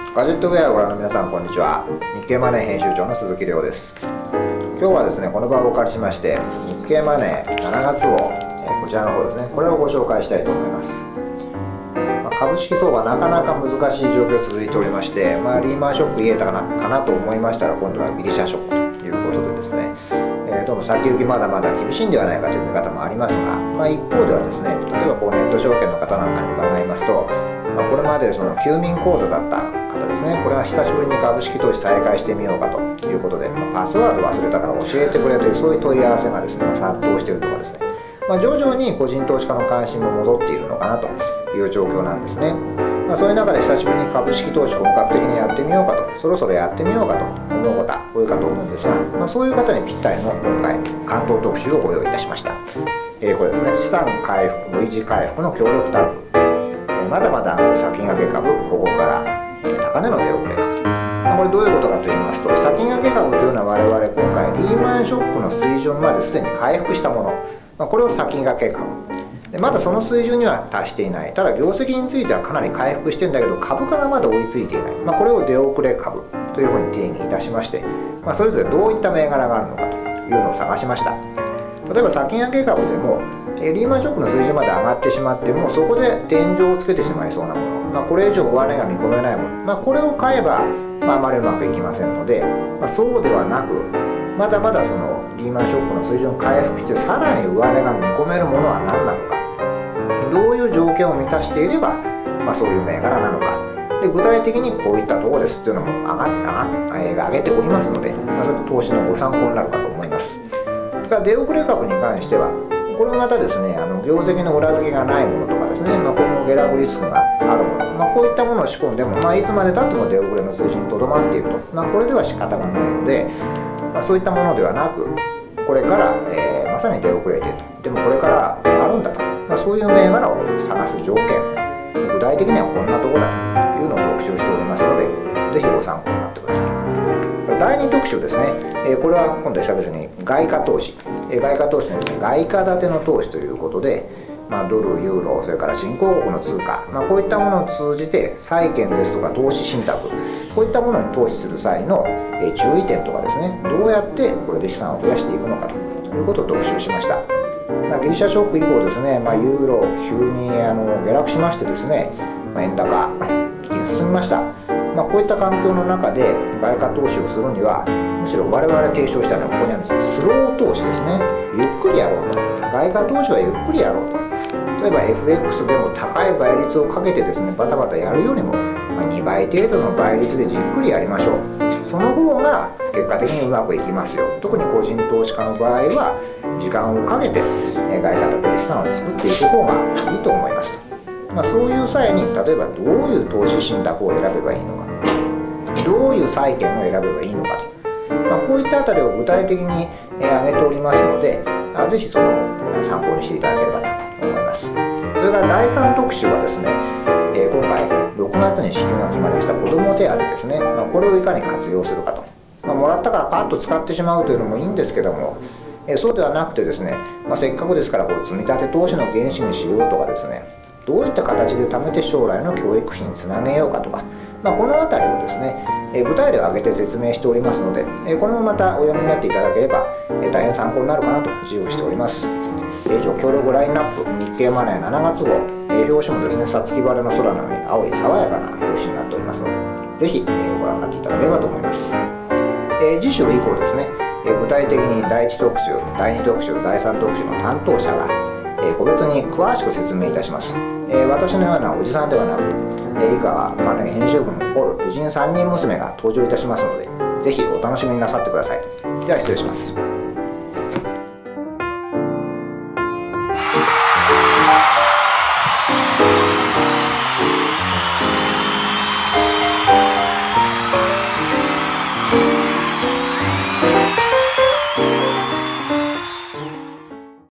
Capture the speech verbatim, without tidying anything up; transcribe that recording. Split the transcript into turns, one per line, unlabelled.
ガジェットウェアをご覧の皆さん、こんにちは。日経マネー編集長の鈴木亮です。今日はですね、この場をお借りしまして、日経マネーしちがつ号、えー、こちらの方ですね、これをご紹介したいと思います。まあ、株式相場、なかなか難しい状況続いておりまして、まあ、リーマンショック言えたかなかなと思いましたら、今度はギリシャショックということでですね、えー、どうも先行きまだまだ厳しいんではないかという見方もありますが、まあ、一方ではですね、例えばこうネット証券の方なんかに伺いますと、まあ、これまでその休眠口座だった方ですね、これは久しぶりに株式投資再開してみようかということで、まあ、パスワード忘れたから教えてくれというそういう問い合わせがですね、殺到しているとかですね、まあ、徐々に個人投資家の関心も戻っているのかなという状況なんですね。まあ、そういう中で久しぶりに株式投資本格的にやってみようかと、そろそろやってみようかと思う方多いかと思うんですが、まあ、そういう方にぴったりの今回関東特集をご用意いたしました。えー、これですね、資産回復 V 字回復の強力タブ、まだまだ先駆け株、ここから高値の出遅れ株と、まあ、これどういうことかと言いますと、先駆け株というのは我々今回リーマンショックの水準まですでに回復したもの、まあ、これを先駆け株で、まだその水準には達していない、ただ業績についてはかなり回復してるんだけど株価がまだ追いついていない、まあ、これを出遅れ株というふうに定義いたしまして、まあ、それぞれどういった銘柄があるのかというのを探しました。例えば先駆け株でもリーマンショックの水準まで上がってしまってもそこで天井をつけてしまいそうなもの、まあ、これ以上上値が見込めないもの、まあ、これを買えば、まあ、あまりうまくいきませんので、まあ、そうではなくまだまだそのリーマンショックの水準を回復してさらに上値が見込めるものは何なのか、どういう条件を満たしていれば、まあ、そういう銘柄なのかで、具体的にこういったところですっていうのも上が上が上げておりますので、まあ、それと投資のご参考になるかと思います。それから出遅れ株に関してはこれもまたですね、あの業績の裏付けがないものとかですね、まあ、今後下落リスクがあるもの、まあ、こういったものを仕込んでも、まあ、いつまでたっても出遅れの水準にとどまっていると、まあ、これでは仕方がないので、まあ、そういったものではなくこれから、えー、まさに出遅れていると、でもこれからあるんだと、まあ、そういう銘柄を探す条件、具体的にはこんなところだというのを特集しておりますので、ぜひご参考になってください。だいに特集ですね、えー、これは今度久々に外貨投資、えー、外貨投資のですね、外貨建ての投資ということで、まあ、ドル、ユーロ、それから新興国の通貨、まあ、こういったものを通じて債券ですとか投資信託、こういったものに投資する際の、えー、注意点とかですね、どうやってこれで資産を増やしていくのかということを特集しました。まあ、ギリシャショック以降ですね、まあ、ユーロ急にあの下落しましてですね、まあ、円高一気に進みました。まあ、こういった環境の中で外貨投資をするには、むしろ我々提唱したのはここにあるんです。スロー投資ですね。ゆっくりやろうと。外貨投資はゆっくりやろうと。例えば エフエックス でも高い倍率をかけてですね、バタバタやるよりも、まあ、にばい程度の倍率でじっくりやりましょう。その方が結果的にうまくいきますよ。特に個人投資家の場合は時間をかけて外貨建てる資産を作っていく方がいいと思いますと。まあ、そういう際に例えばどういう投資信託を選べばいいのか、どういう債券を選べばいいのかと、まあ、こういったあたりを具体的に挙げておりますので、ぜひその参考にしていただければと思います。それからだいさん特集はですね、今回ろくがつに支給が決まりました子ども手当ですね、まあ、これをいかに活用するかと、まあ、もらったからパッと使ってしまうというのもいいんですけども、そうではなくてですね、まあ、せっかくですからこう積み立て投資の原資にしようとかですね、どういった形で貯めて将来の教育費につなげようかとか、まあ、この辺りをですね、え具体例を挙げて説明しておりますので、えこれもまたお読みになっていただければ、え大変参考になるかなと自由しております。以上、協力ラインナップ、日経マネーしちがつ号、え表紙もですね、さつき晴れの空のように青い爽やかな表紙になっておりますので、ぜひ、えご覧になっていただければと思います。え次週以降ですね、え具体的にだいいち特集、だいに特集、だいさん特集の担当者が、え個別に詳しく説明いたします。え私のようなおじさんではなく、え以下はマネー編集部の残る美人さんにん娘が登場いたしますので、ぜひお楽しみになさってください。では失礼します。